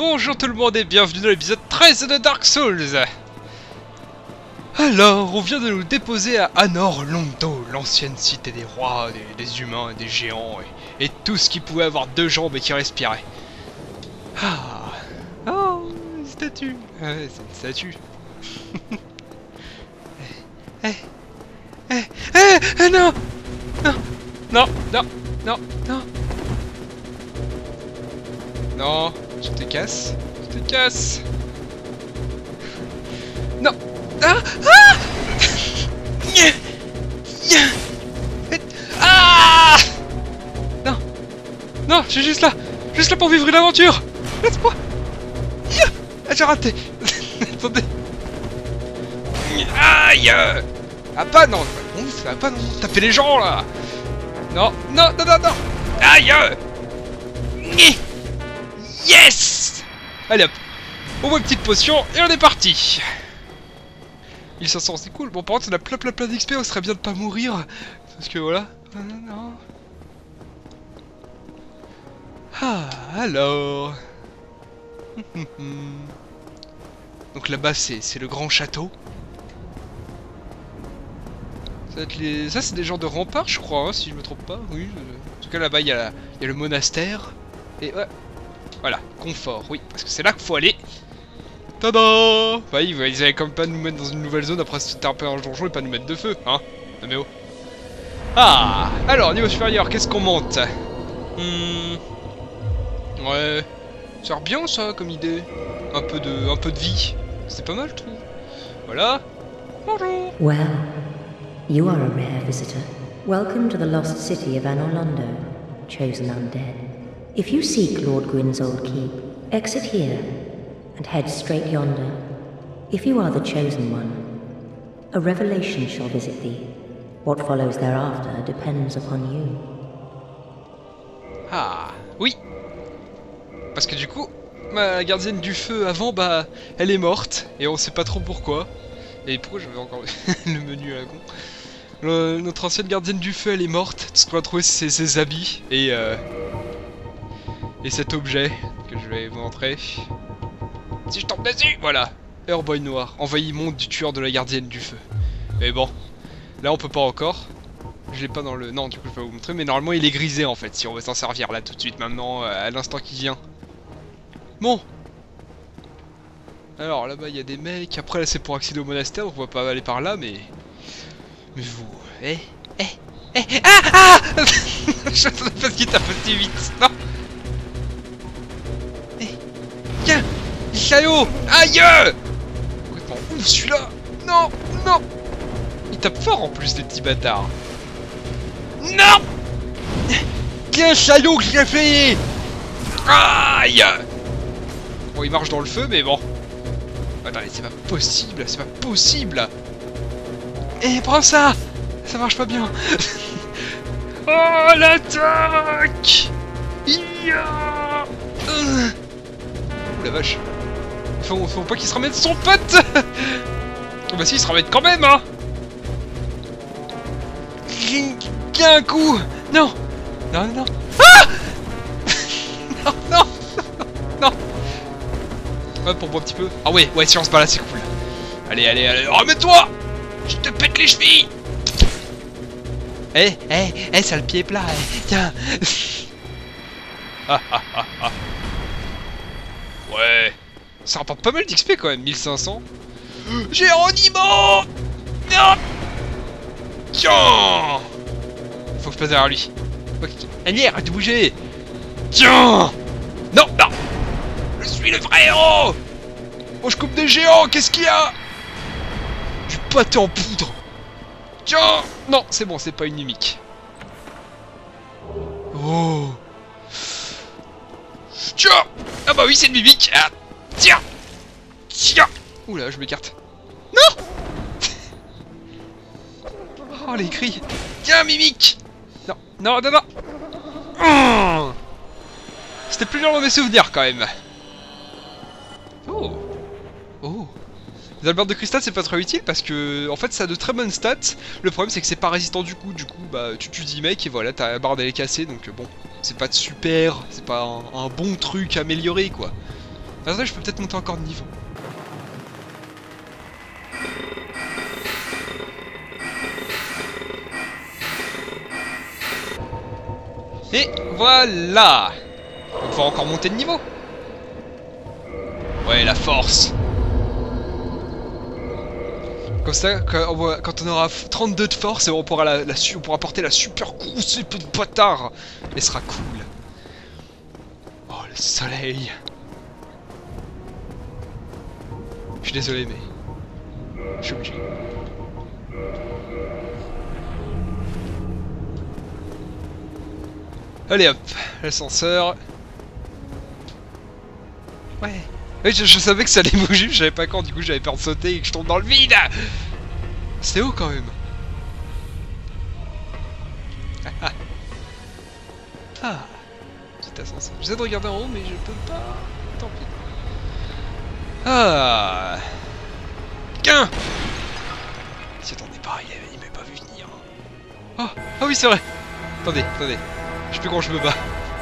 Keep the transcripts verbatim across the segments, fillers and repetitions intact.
Bonjour tout le monde et bienvenue dans l'épisode treize de Dark Souls. Alors, on vient de nous déposer à Anor Londo, l'ancienne cité des rois, des, des humains, des géants et, et tout ce qui pouvait avoir deux jambes et qui respirait. Ah, oh, une statue. Ah, c'est une statue. Eh, eh, eh, eh, non, non, non, non, non, non. Non, je te casse, je te casse. Non. Ah, ah. Ah. Non, non, je suis juste là, juste là pour vivre une aventure. Laisse-moi. Ah, j'ai raté. Attendez. Aïe. Ah pas non, ça va pas non, taper les gens là. Non, non, non, non, non. Aïe. Yes. Allez hop, on voit une petite potion et on est parti. mille cinq cents c'est cool, bon par contre on a plein plein plein d'X P, on serait bien de pas mourir. Parce que voilà. Non. Ah alors. Donc là-bas c'est le grand château. Ça, va être les... Ça c'est des genres de remparts je crois, hein, si je me trompe pas. Oui. En tout cas là-bas il y, a... y a le monastère. Et ouais. Voilà, confort, oui, parce que c'est là qu'il faut aller. Tada. Bah ils, ils avaient quand même pas nous mettre dans une nouvelle zone après c'était un peu un donjon et pas nous mettre de feu, hein. Non mais oh. Ah, alors niveau supérieur, qu'est-ce qu'on monte? Hmm. Ouais. Ça a l'air bien ça comme idée. Un peu de, un peu de vie. C'est pas mal je trouve. Voilà. Bonjour. Well, you are a rare visitor. Welcome to the lost city of Anor Londo, chosen undead. If you seek Lord Gwyn's old keep, exit here and head straight yonder. If you are the chosen one, a revelation shall visit thee. What follows thereafter depends upon you. Ah, oui. Parce que du coup, ma gardienne du feu avant, bah, elle est morte et on sait pas trop pourquoi. Et pourquoi j'avais encore le menu à la con. Le, notre ancienne gardienne du feu, elle est morte. Tout ce qu'on a trouvé, c'est ses habits et euh, et cet objet que je vais vous montrer. Si je tombe dessus, voilà. Heurboy noir, envahi monde du tueur de la gardienne du feu. Mais bon, là on peut pas encore. Je l'ai pas dans le... Non, du coup je vais vous montrer, mais normalement il est grisé en fait, si on veut s'en servir là tout de suite, maintenant, à l'instant qui vient. Bon. Alors là-bas il y a des mecs, après là c'est pour accéder au monastère, on va pas aller par là, mais... Mais vous... Eh Eh Eh Ah Ah je sais pas ce qui tape aussi vite, non. Tiens, salaud. Aïe. Complètement ouf celui-là. Non, non. Il tape fort en plus les petits bâtards. Non. Tiens salaud que j'ai fait. Aïe. Bon il marche dans le feu mais bon. Attendez c'est pas possible, c'est pas possible. Eh prends ça. Ça marche pas bien. Oh l'attaque. Ya. euh. Oh la vache. Faut, faut pas qu'il se ramène son pote. Oh bah si il se ramène quand même hein. Tiens un coup. Non. Non non. Ah. Non non. Non. Ouais pour moi un petit peu. Ah ouais ouais si on se bat là c'est cool. Allez allez allez. Remets-toi. Je te pète les chevilles. Eh eh eh ça le pied plat eh. Tiens. Ah ah ah ah. Ouais, ça rapporte pas mal d'X P quand même, mille cinq cents. Géronimo. Non. Tiens. Faut que je passe derrière lui. Allez, arrête de bouger. Tiens. Non, non. Je suis le vrai héros. Oh, je coupe des géants, qu'est-ce qu'il y a? Du pâté en poudre. Tiens. Non, c'est bon, c'est pas une mimique. Oh. Tiens. Ah bah oui c'est une mimique. Ah, tiens. Tiens. Oula je m'écarte. Non. Oh les cris. Tiens mimique. Non, non, non, non. Mmh. C'était plus dur dans mes souvenirs quand même. Oh. Oh. Les albardes de cristal c'est pas très utile parce que en fait ça a de très bonnes stats. Le problème c'est que c'est pas résistant du coup, du coup bah tu tues dix mecs et voilà ta barde elle est cassée donc bon. C'est pas de super, c'est pas un, un bon truc amélioré quoi. Attendez, je peux peut-être monter encore de niveau. Et voilà! On va pouvoir encore monter de niveau. Ouais, la force. Comme ça, quand on aura trente-deux de force, on pourra, la, la, on pourra porter la super grosse épée de bâtard. Elle sera cool. Oh, le soleil. Je suis désolé, mais... Je suis obligé. Allez hop, l'ascenseur. Ouais. Oui, je, je savais que ça allait bouger, je savais pas quand, du coup j'avais peur de sauter et que je tombe dans le vide. C'est haut quand même. Ah, ah. Petit ascenseur. J'essaie de regarder en haut, mais je peux pas. Tant pis. Ah. Qu'un. Si attendez pas, il m'avait pas vu venir. Oh, ah oui c'est vrai. Attendez, attendez. Je sais plus comment je me bats.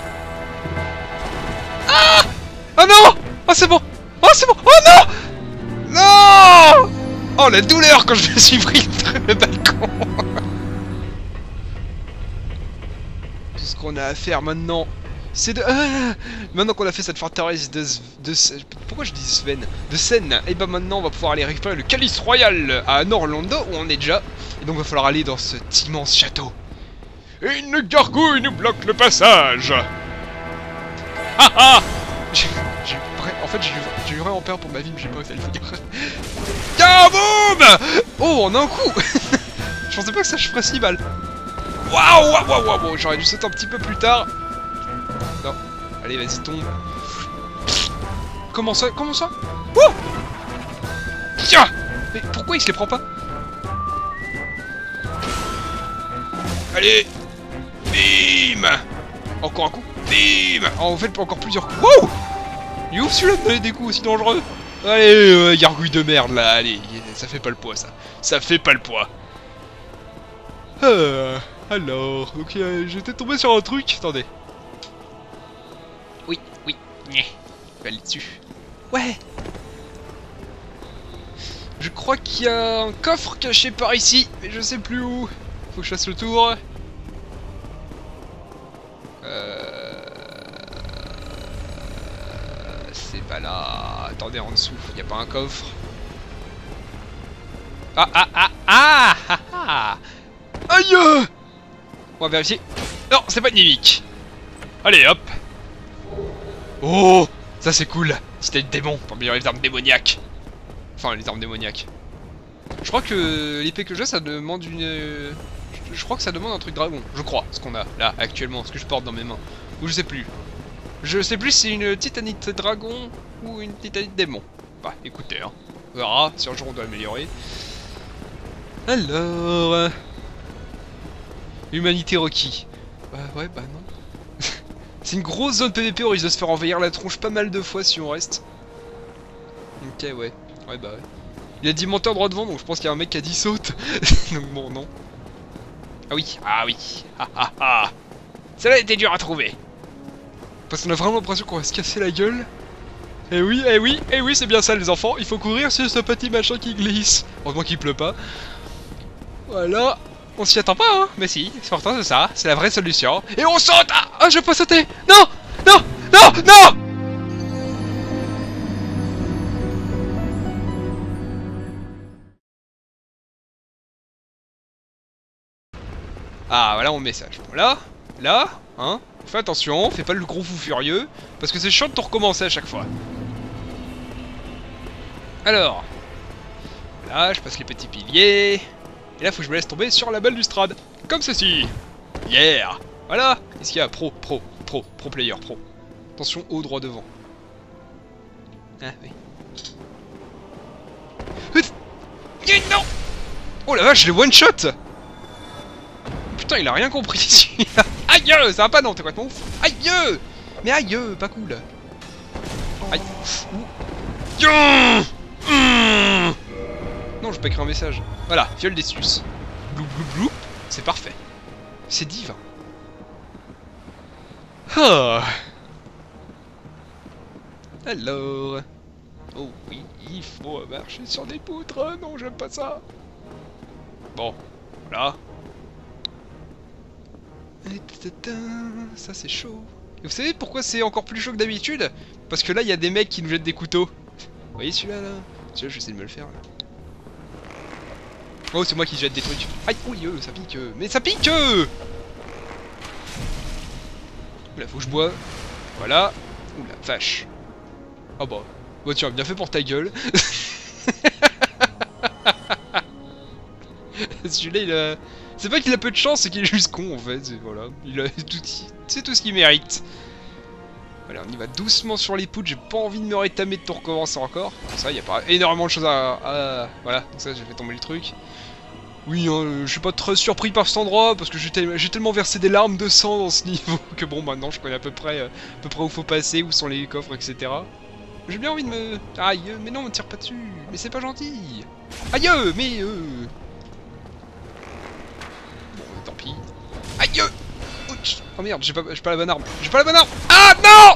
Ah. Oh non. Oh c'est bon. Oh c'est bon. Oh non. Non. Oh la douleur quand je me suis pris le balcon. Tout ce qu'on a à faire maintenant, c'est de... Ah, maintenant qu'on a fait cette forteresse de... de... Pourquoi je dis Sven? De Seine. Et bah maintenant on va pouvoir aller récupérer le Calice Royal à Norlando où on est déjà. Et donc il va falloir aller dans cet immense château. Et une gargouille nous bloque le passage. Ah ah. En fait j'ai eu vraiment peur pour ma vie mais j'ai pas osé le faire. Kaboum. Oh on a un coup. Je pensais pas que ça je ferais si mal. Waouh waouh waouh waouh. J'aurais dû sauter un petit peu plus tard. Non. Allez vas-y tombe. Comment ça? Comment ça? Oh. Tiens. Mais pourquoi il se les prend pas? Allez. Bim. Encore un coup. Bim. Oh, on fait encore plusieurs coups. Wow. Il est ouf celui-là de donner des coups aussi dangereux. Allez, euh, gargouille de merde là, allez, ça fait pas le poids ça. Ça fait pas le poids. Euh, alors, donc euh, j'étais tombé sur un truc, attendez. Oui, oui, je vais aller dessus. Ouais. Je crois qu'il y a un coffre caché par ici, mais je sais plus où. Faut que je fasse le tour. Euh... C'est pas là. Attendez, en dessous, y a pas un coffre. Ah ah ah ah ah ah. Aïe. On va vérifier. Non, c'est pas une mimique. Allez, hop. Oh, ça c'est cool. C'était le démon pour améliorer les armes démoniaques. Enfin, les armes démoniaques. Je crois que l'épée que j'ai, ça demande une... Je crois que ça demande un truc dragon. Je crois, ce qu'on a là, actuellement, ce que je porte dans mes mains. Ou je sais plus. Je sais plus si c'est une titanite dragon ou une titanite démon. Bah, écoutez, hein. On verra si un jour on doit améliorer. Alors... Humanité requis. Bah ouais, bah non. C'est une grosse zone P V P, on risque de se faire envahir la tronche pas mal de fois si on reste. Ok, ouais. Ouais, bah ouais. Il a dit menteur droit devant, donc je pense qu'il y a un mec qui a dit saute. Donc bon, non. Ah oui, ah oui. Ah ah ah. Celle-là était dure à trouver. Parce qu'on a vraiment l'impression qu'on va se casser la gueule. Eh oui, eh oui, eh oui, c'est bien ça les enfants. Il faut courir sur ce petit machin qui glisse. Heureusement qu'il pleut pas. Voilà. On s'y attend pas, hein. Mais si, c'est pourtant c'est ça. C'est la vraie solution. Et on saute. Ah, ah, je peux pas sauter. Non, non, non, non. Ah, voilà mon message. Bon, là, là, hein. Fais attention, fais pas le gros fou furieux. Parce que c'est chiant de tout recommencer à chaque fois. Alors. Là, je passe les petits piliers. Et là, faut que je me laisse tomber sur la balustrade. Comme ceci. Yeah. Voilà. Qu'est-ce qu'il y a? Pro, pro, pro, pro player, pro. Attention, haut droit devant. Ah, oui. Non. Oh la vache, je l'ai one shot. Putain, il a rien compris ici. Aïe, ça va pas, non, t'es complètement ouf. Aïe. Mais aïe, pas cool. Aïe. Mmh. Non, je peux écrire un message. Voilà, fiole des sus. Blou blou blou. C'est parfait. C'est divin. Oh. Alors... Oh oui, il faut marcher sur des poutres. Non, j'aime pas ça. Bon, voilà. Ça c'est chaud. Et vous savez pourquoi c'est encore plus chaud que d'habitude? Parce que là, il y a des mecs qui nous jettent des couteaux. Vous voyez celui-là, là? Celui-là, j'essaie de me le faire, là. Oh, c'est moi qui jette des trucs. Aïe, oui, euh, ça pique. Euh. Mais ça pique euh Oula, faut que je bois. Voilà. Oula, vache. Oh bah. Bah tiens, bien fait pour ta gueule. Celui-là, il a... C'est pas qu'il a peu de chance, c'est qu'il est juste con, en fait. Voilà. Il a tout... C'est tout ce qu'il mérite. Voilà, on y va doucement sur les poutres. J'ai pas envie de me rétamer de tout recommencer encore. Ça, il y a pas énormément de choses à... à... Voilà, donc ça, j'ai fait tomber le truc. Oui, hein, je suis pas très surpris par cet endroit, parce que j'ai tel... tellement versé des larmes de sang dans ce niveau, que bon, maintenant, je connais à peu près, euh, à peu près où faut passer, où sont les coffres, et cetera. J'ai bien envie de me... Aïe, mais non, me tire pas dessus. Mais c'est pas gentil. Aïe, mais... Euh... Bon, tant pis. Aïe. Ouch. Oh merde, j'ai pas, j'ai pas la bonne arme. J'ai pas la bonne arme. Ah, non.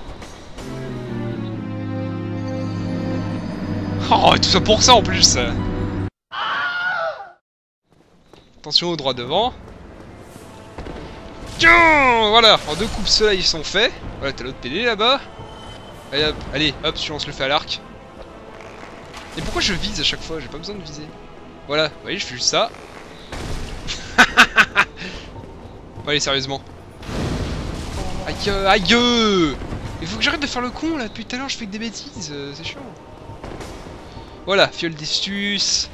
Oh, tout ça pour ça en plus. Attention au droit devant. Tiens, voilà, en deux coups ceux-là ils sont faits. Voilà, t'as l'autre P D là-bas. Allez hop, allez, hop, si on se le fait à l'arc. Et pourquoi je vise à chaque fois? J'ai pas besoin de viser. Voilà, vous voyez, je fais juste ça. Bon, allez, sérieusement. Aïe, aïe. Il faut que j'arrête de faire le con là, depuis tout à l'heure je fais que des bêtises, euh, c'est chiant. Voilà, fiole d'estus.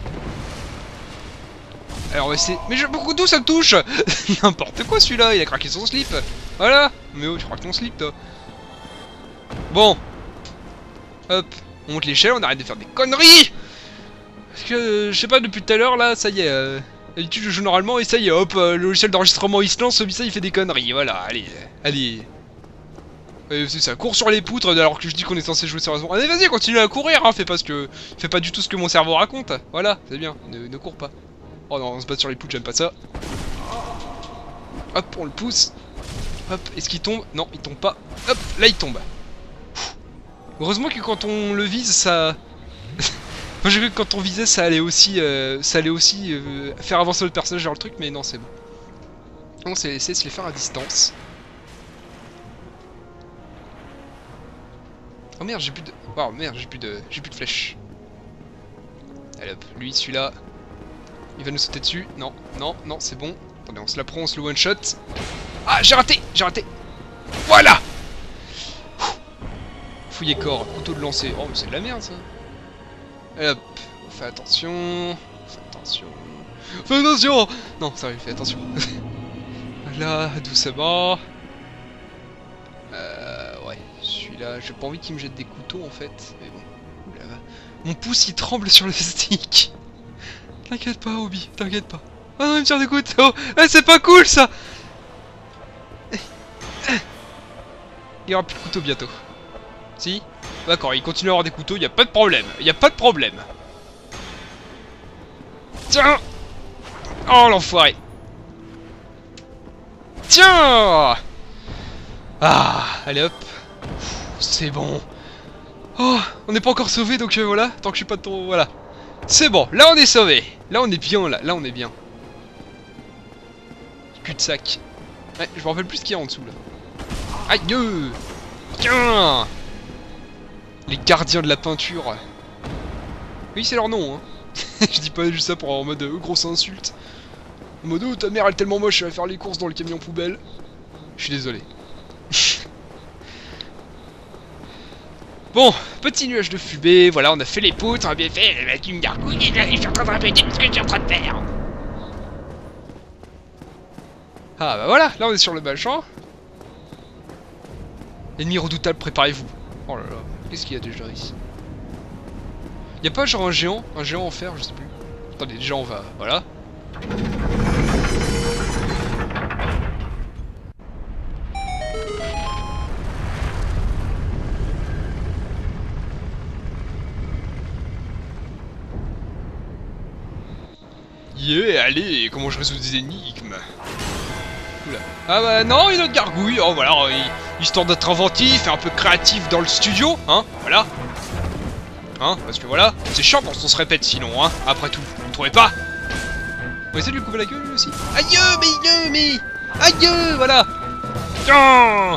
Alors on va essayer... Mais je... beaucoup d'où ça me touche. N'importe quoi celui-là, il a craqué son slip. Voilà. Mais oh, tu craques ton slip toi. Bon. Hop, on monte l'échelle, on arrête de faire des conneries. Parce que, euh, je sais pas, depuis tout à l'heure là, ça y est... Euh... D'habitude je joue normalement et ça y est, hop, euh, le logiciel d'enregistrement il se lance, celui-là il fait des conneries, voilà, allez, allez. Euh, c'est ça, cours sur les poutres alors que je dis qu'on est censé jouer sérieusement. Allez vas-y, continue à courir, hein, fais pas ce que... Fais pas du tout ce que mon cerveau raconte, voilà, c'est bien, ne, ne cours pas. Oh non, on se bat sur les poutres, j'aime pas ça. Hop, on le pousse. Hop, est-ce qu'il tombe? Non, il tombe pas. Hop, là il tombe. Heureusement que quand on le vise, ça... Moi j'ai cru que quand on visait ça allait aussi, euh, ça allait aussi euh, faire avancer le personnage vers le truc, mais non c'est bon. On s'est laissé se les faire à distance. Oh merde j'ai plus de... Oh merde j'ai plus de... J'ai plus de flèches. Allez hop, lui celui-là. Il va nous sauter dessus. Non, non, non c'est bon. Attendez on se la prend, on se le one shot. Ah j'ai raté, j'ai raté. Voilà. Fouiller corps, couteau de lancer. Oh mais c'est de la merde ça. Allez hop, fais attention, fais attention, fais attention. Non, sérieux, fais attention. Voilà, doucement. Euh, ouais, celui-là, j'ai pas envie qu'il me jette des couteaux en fait, mais bon. Oula. Mon pouce il tremble sur le stick. T'inquiète pas, Obi, t'inquiète pas. Ah non, il me tire des couteaux. Eh, c'est pas cool ça. Il y aura plus de couteaux bientôt. Si? D'accord, il continue à avoir des couteaux, il y a pas de problème, il y a pas de problème. Tiens. Oh l'enfoiré. Tiens. Ah, allez hop. C'est bon. Oh, on n'est pas encore sauvé donc euh, voilà, tant que je suis pas de ton... Voilà. C'est bon, là on est sauvé. Là on est bien, là, là on est bien. Cul-de-sac. Ouais, je me rappelle plus ce qu'il y a en dessous là. Aïe. Tiens. Les gardiens de la peinture. Oui, c'est leur nom, hein. Je dis pas juste ça pour en mode euh, grosse insulte. En mode oh, ta mère elle est tellement moche, elle va faire les courses dans le camion poubelle. Je suis désolé. Bon, petit nuage de fumée, voilà, on a fait les poutres, on a bien fait. Tu me gargouilles, je suis en train de répéter ce que je suis en train de faire. Ah bah voilà, là on est sur le machin. Ennemi redoutable, préparez-vous. Oh là là. Qu'est-ce qu'il y a déjà ici? Y'a pas genre un géant? Un géant en fer, je sais plus. Attendez, déjà on va... Voilà. Yeah, allez, comment je résous des énigmes? Oula. Ah bah non, une autre gargouille. Oh voilà, il, Histoire d'être inventif et un peu créatif dans le studio, hein, voilà. Hein, parce que voilà, c'est chiant quand on se répète sinon, hein, après tout, vous trouvez pas? On va essayer de lui couper la gueule lui aussi. Aïe, mais, mais, aïe, voilà. Tiens.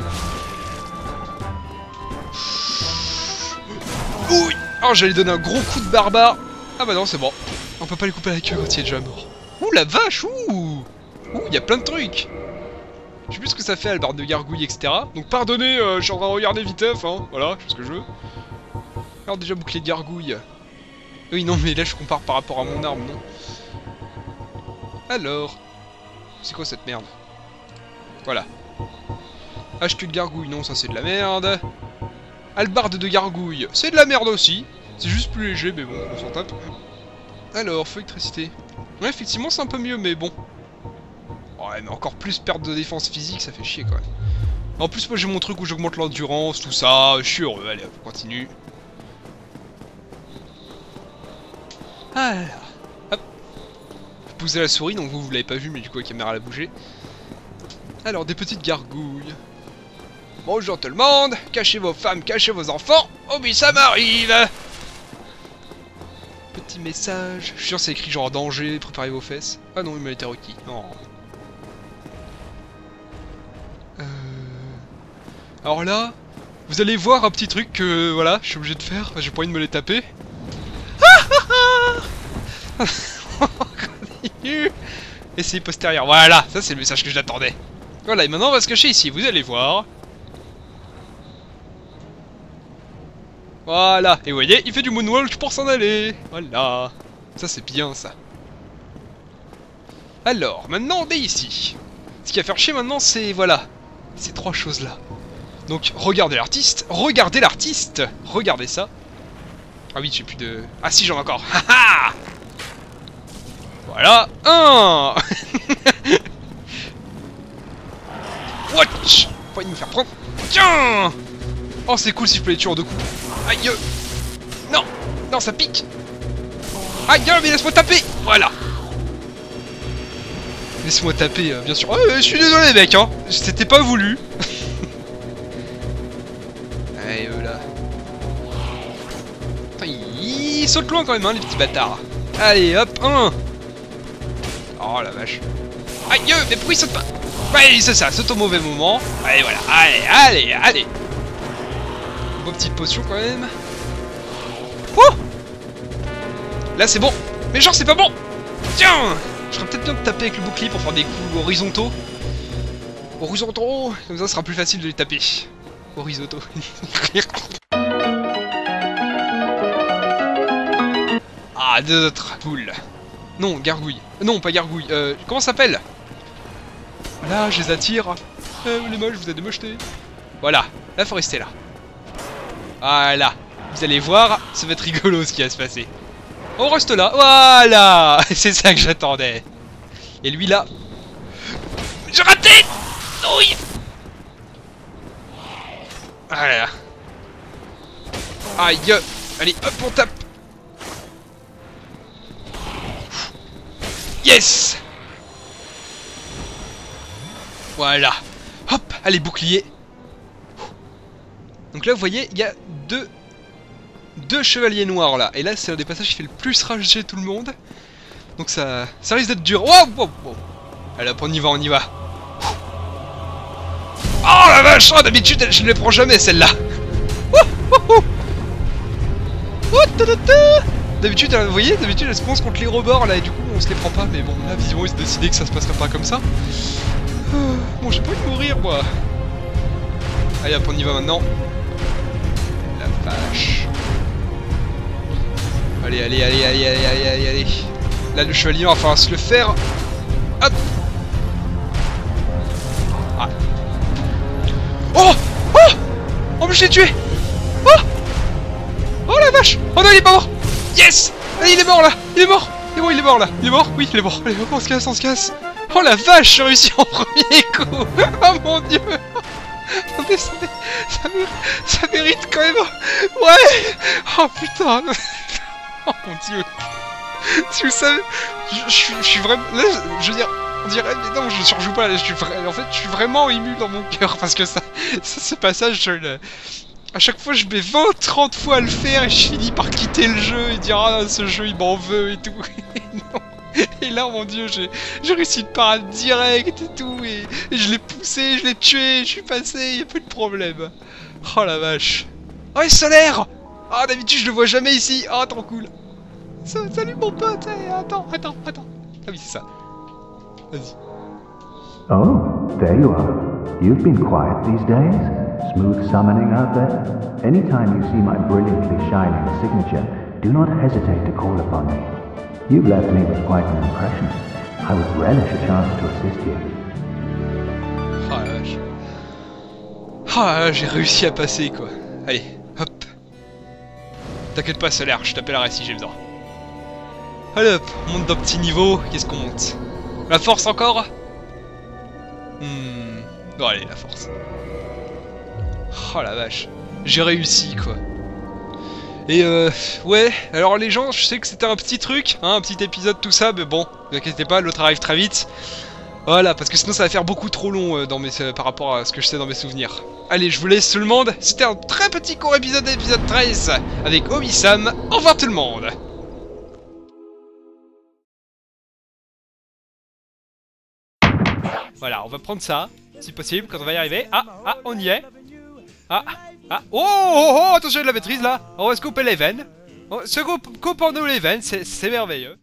Ouh. Oh, j'allais donner un gros coup de barbare. Ah bah non, c'est bon. On peut pas lui couper la queue quand il est déjà mort. Ouh, la vache, ouh. Ouh, il y a plein de trucs. Je sais plus ce que ça fait, Albarde de gargouille, et cetera. Donc pardonnez, euh, je suis en train de regarder viteuf, hein. Voilà, je sais ce que je veux. Alors déjà, bouclier de gargouille. Oui, non, mais là, je compare par rapport à mon arme, non. Alors... C'est quoi cette merde? Voilà. H Q de gargouille, non, ça c'est de la merde. Albarde de gargouille, c'est de la merde aussi. C'est juste plus léger, mais bon, on s'en tape. Alors, feu électricité. Ouais, effectivement, c'est un peu mieux, mais bon. Ouais, mais encore plus perte de défense physique, ça fait chier quand même. En plus, moi j'ai mon truc où j'augmente l'endurance, tout ça. Je suis heureux, allez, hop, on continue. Alors, hop. Je poussais la souris, donc vous, vous l'avez pas vu, mais du coup la caméra l'a bougé. Alors, des petites gargouilles. Bonjour tout le monde, cachez vos femmes, cachez vos enfants. Oh oui, ça m'arrive. Petit message. Je suis sûr c'est écrit genre danger, préparez vos fesses. Ah non, il m'a été requis. Non. Euh... Alors là, vous allez voir un petit truc que voilà, je suis obligé de faire. J'ai pas envie de me les taper. On continue. Essayez postérieur. Voilà, ça c'est le message que j'attendais. Voilà, et maintenant on va se cacher ici, vous allez voir. Voilà, et vous voyez, il fait du moonwalk pour s'en aller. Voilà, ça c'est bien ça. Alors, maintenant on est ici. Ce qui va faire chier maintenant, c'est, voilà, ces trois choses-là. Donc, regardez l'artiste, regardez l'artiste, regardez ça. Ah oui, j'ai plus de... Ah si, j'en ai encore. Haha. Voilà, un. Watch. Faut pas me faire prendre. Tiens. Oh, c'est cool si je peux les tuer en deux coups. Aïe. Non. Non, ça pique. Aïe, mais laisse-moi taper. Voilà. Laisse-moi taper, euh, bien sûr. Oh, je suis désolé, mec, hein. C'était pas voulu. Allez, eux, là. Putain, ils... ils sautent loin quand même, hein, les petits bâtards. Allez, hop, un. Oh, la vache. Aïe, mais pourquoi ils sautent pas? Ouais, c'est ça, saute au mauvais moment. Allez, voilà. Allez, allez, allez. Beau petite potion quand même. Oh. Là c'est bon. Mais genre c'est pas bon. Tiens. Je serais peut-être bien de taper avec le bouclier pour faire des coups horizontaux. Horizontaux. Comme ça, ce sera plus facile de les taper. Horizontaux. Ah, deux autres. Cool. Non, gargouille. Non, pas gargouille. Euh, comment ça s'appelle? Voilà, je les attire. Euh, les moches, vous êtes des mochetés. Voilà, là faut rester là. Voilà, vous allez voir, ça va être rigolo ce qui va se passer. On reste là, voilà. C'est ça que j'attendais. Et lui là... J'ai raté. Oui. Voilà. Aïe. Allez, hop, on tape. Yes. Voilà. Hop, allez, bouclier. Donc là, vous voyez, il y a deux, deux chevaliers noirs là. Et là, c'est un des passages qui fait le plus rager tout le monde. Donc ça, ça risque d'être dur. Wow, wow, wow. Allez hop, on y va, on y va. Oh la vache, oh, d'habitude, je ne les prends jamais celle-là. D'habitude, vous voyez, d'habitude, elles se pensent contre les rebords là. Et du coup, on se les prend pas. Mais bon, là, visiblement, ils se décidaient que ça se passerait pas comme ça. Bon, j'ai pas envie de mourir, moi. Allez hop, on y va maintenant. La vache. Allez, allez, allez, allez, allez, allez, allez, allez. Là, le chevalier, enfin, va se le faire. Hop. Ah. Oh. Oh. Oh, mais je l'ai tué. Oh. Oh la vache. Oh non, il est pas mort. Yes. Allez, il est mort là. Il est mort. Il est bon, il est mort là. Il est mort. Oui, il est mort. Allez, on se casse, on se casse. Oh la vache, j'ai réussi en premier coup. Oh mon dieu. Attendez, ça, ça, mérite, ça mérite quand même. Ouais. Oh putain. Oh mon dieu. Si vous savez, je, je, je suis vraiment... Là, je veux dire, On dirait, mais non, je surjoue pas, je suis vra... en fait, je suis vraiment ému dans mon cœur, parce que ça, ça ce passage, je le... à chaque fois, je mets vingt trente fois à le faire, et je finis par quitter le jeu, et dire, ah, ce jeu, il m'en veut, et tout, et non. Et là, mon dieu, j'ai réussi une parade directe, et tout, et, et je l'ai poussé, je l'ai tué, je suis passé, y a plus de problème. Oh la vache. Oh, et Solaire. Ah, d'habitude, je le vois jamais ici, ah, trop cool. Salut mon pote, hey, attends, attends, attends. Ah oui, c'est ça. Vas-y. Oh, there you are. You've been quiet these days. Smooth summoning out there. Anytime you see my brilliantly shining signature, do not hesitate to call upon me. You've left me with quite an impression. I would relish a chance to assist you. Oh la vache. Oh là là, j'ai réussi à passer quoi. Allez, hop. T'inquiète pas, Solaire, je t'appellerai si j'ai besoin. Allez hop, on monte d'un petit niveau. Qu'est-ce qu'on monte? La force encore? Hmm. Bon allez, la force. Oh la vache. J'ai réussi quoi. Et euh... ouais, alors les gens, je sais que c'était un petit truc, hein, un petit épisode tout ça, mais bon, ne vous inquiétez pas, l'autre arrive très vite. Voilà, parce que sinon ça va faire beaucoup trop long euh, dans mes, euh, par rapport à ce que je sais dans mes souvenirs. Allez, je vous laisse tout le monde, c'était un très petit court épisode d'épisode treize avec Omi-Sam. Au revoir tout le monde. Voilà, on va prendre ça, si possible, quand on va y arriver. Ah, ah, on y est. Ah, ah, oh, oh, oh, attention de la maîtrise là. On va se couper les veines. On se coupe, coupe en nous les veines, c'est merveilleux.